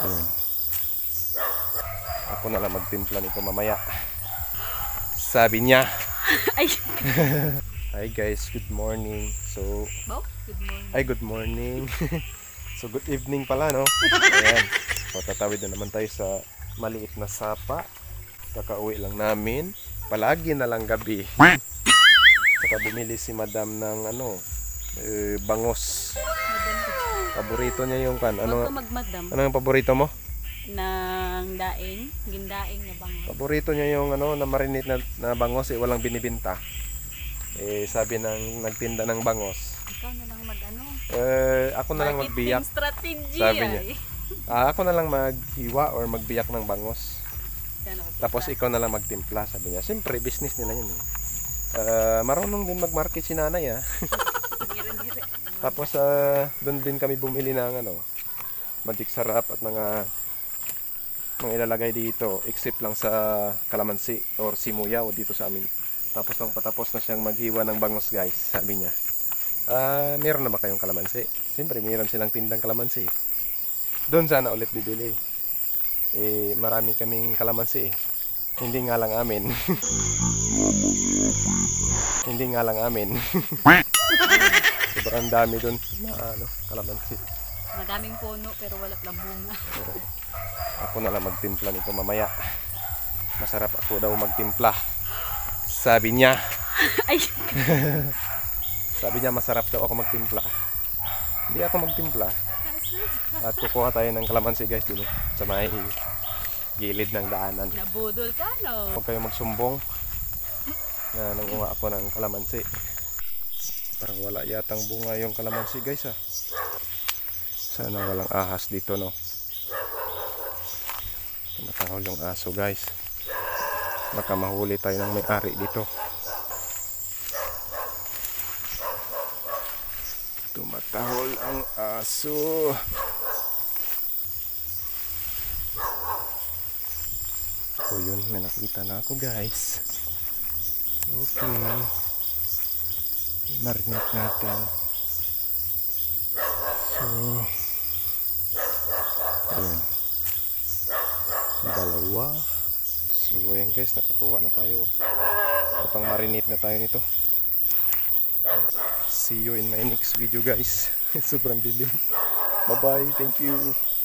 Ayun. Ako na lang magtimpla nito mamaya. Sabi niya. Ay. Hi guys, good morning. So, Good morning. ay good morning. So good evening pala, no? Ayan. So tatawid na naman tayo sa maliit na sapa. Kakauwi lang namin. Palagi na lang gabi. Saka bumili si madam ng bangos. Paborito niya yung kan. Huwag ka magmadam Ano yung paborito mo? ng daing, gindaing na bango. Paborito niya yung na marinate na bangos, walang binibinta. Sabi ng nagtinda ng bangos. Ikaw na lang Ako na lang magbiyak. Strategy. Sabi niya. Ako na lang maghiwa or magbiyak ng bangos. Tapos ikaw na lang magtimpla, sabi niya. Siyempre, business nila yun. Marunong din mag-market si nanay. Tapos doon din kami bumili ng magic sarap at mga ilalagay dito, except lang sa kalamansi or simuyaw dito sa amin. Tapos nang patapos na siyang maghiwa ng bangos, guys, sabi niya, meron na ba kayong kalamansi? Siyempre, meron silang tindang kalamansi. Doon sana ulit bibili. Marami kaming kalamansi. Hindi nga lang amin. Hindi nga lang amin. Sobrang dami doon na kalamansi. Madaming puno pero wala lang bunga. Ako na lang magtimpla nito mamaya. Masarap ako daw magtimpla. Sabi niya. Ay. Sabi niya masarap daw ako magtimpla. Hindi ako magtimpla. At kukuha tayo ng kalamansi, guys, dito sa may gilid ng daanan. Nabudol ka, no? Huwag kayo magsumbong na nanguha ako ng kalamansi. Parang wala yatang bunga yung kalamansi, guys, Sana walang ahas dito, no? Tumatahol yung aso, guys. Baka mahuli tayo ng may-ari dito. Tumatahol ang aso. So yun, may nakita na ako, guys. Okay. I-marinate natin. So ayun, dalawa. So ayan, guys, nakakuha na tayo. Pang marinate na tayo nito. See you in my next video, guys. Sobrang dilim. Bye bye, thank you.